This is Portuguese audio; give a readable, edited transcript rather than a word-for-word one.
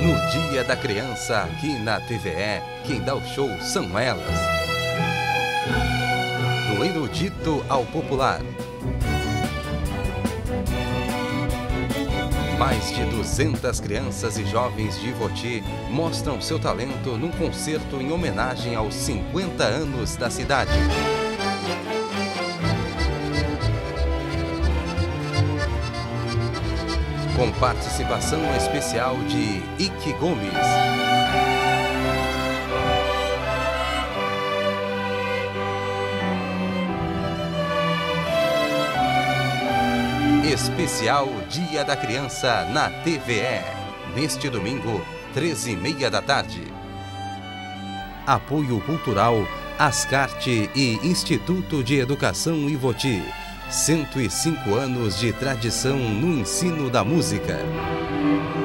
No Dia da Criança, aqui na TVE, quem dá o show são elas. Do erudito ao popular. Mais de 200 crianças e jovens de Ivoti mostram seu talento num concerto em homenagem aos 50 anos da cidade. Com participação especial de Ike Gomes. Especial Dia da Criança na TVE, neste domingo, 13h30 da tarde. Apoio Cultural, Ascarte e Instituto de Educação Ivoti. 105 anos de tradição no ensino da música.